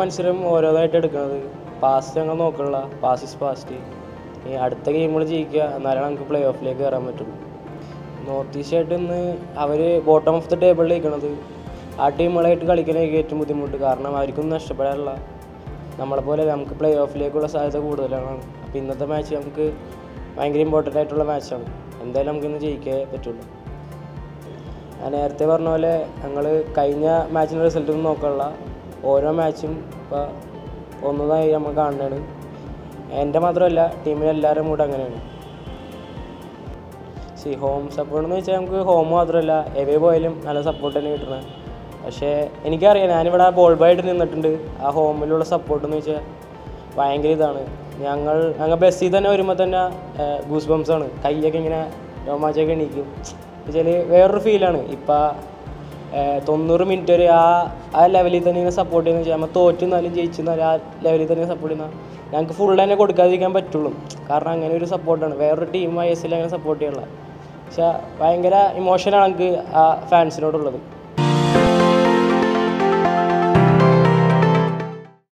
മത്സരം ഓരോന്നായിട്ട് എടുക്കുന്നത്. പാസ്റ്റ് ഞങ്ങൾ നോക്കണില്ല, പാസ് ഇസ് പാസ്റ്റ്. ഈ അടുത്ത ഗെയിമുകൾ ജയിക്കുക, എന്നാലാണ് നമുക്ക് പ്ലേ ഓഫിലേക്ക് കയറാൻ പറ്റുള്ളൂ. നോർത്ത് ഈസ്റ്റ് ആയിട്ട് ഇന്ന് അവർ ബോട്ടം ഓഫ് ദ ടേബിളിൽ നിൽക്കുന്നത്. ആ ടീമുകളായിട്ട് കളിക്കാനായിരിക്കും ഏറ്റവും ബുദ്ധിമുട്ട്. കാരണം അവർക്കൊന്നും നഷ്ടപ്പെടാനുള്ള, നമ്മളെപ്പോലെ നമുക്ക് പ്ലേ ഓഫിലേക്കുള്ള സാധ്യത കൂടുതലാണ്. അപ്പോൾ ഇന്നത്തെ മാച്ച് നമുക്ക് ഭയങ്കര ഇമ്പോർട്ടൻ്റ് ആയിട്ടുള്ള മാച്ചാണ്. എന്തായാലും നമുക്കിന്ന് ജയിക്കേ പറ്റുള്ളൂ. ഞാൻ നേരത്തെ പറഞ്ഞ പോലെ ഞങ്ങൾ കഴിഞ്ഞ മാച്ചിൻ്റെ റിസൾട്ടൊന്നും നോക്കാനുള്ള, ഓരോ മാച്ചും ഇപ്പോൾ ഒന്നതായി നമ്മൾ കാണുന്നതാണ്. എൻ്റെ മാത്രമല്ല, ടീമിലെ എല്ലാവരും കൂടെ അങ്ങനെയാണ്. ഹോം സപ്പോർട്ട് എന്ന് വെച്ചാൽ നമുക്ക് ഹോം മാത്രമല്ല എവേ പോയാലും നല്ല സപ്പോർട്ട് തന്നെ കിട്ടണം. പക്ഷേ എനിക്കറിയാം, ഞാനിവിടെ ബോൾ ബോയ് ആയിട്ട് നിന്നിട്ടുണ്ട്. ആ ഹോമിലുള്ള സപ്പോർട്ട് എന്ന് വെച്ചാൽ ഭയങ്കര ഇതാണ്. ഞങ്ങൾ ബസ്സിൽ തന്നെ വരുമ്പോൾ തന്നെ ഗൂസ് ബംസാണ്. കൈയൊക്കെ ഇങ്ങനെ രോമാഞ്ചൊക്കെ എണീക്കും. വെച്ചാൽ വേറൊരു ഫീലാണ്. ഇപ്പം 90 മിനിറ്റ് വരെ ആ ലെവലിൽ തന്നെ ഇങ്ങനെ സപ്പോർട്ട് ചെയ്യുന്ന വെച്ചാൽ നമ്മൾ തോറ്റുന്നാലും ജയിച്ചെന്നാലും ആ ലെവലിൽ തന്നെ സപ്പോർട്ട് ചെയ്യുന്ന ഞങ്ങൾക്ക് ഫുൾ തന്നെ കൊടുക്കാതിരിക്കാൻ പറ്റുള്ളൂ. കാരണം അങ്ങനെ ഒരു സപ്പോർട്ടാണ്. വേറൊരു ടീം ISL അങ്ങനെ സപ്പോർട്ട് ചെയ്യാനുള്ള. പക്ഷേ ഭയങ്കര ഇമോഷനാണ് ഞങ്ങൾക്ക് ആ ഫാൻസിനോടുള്ളത്.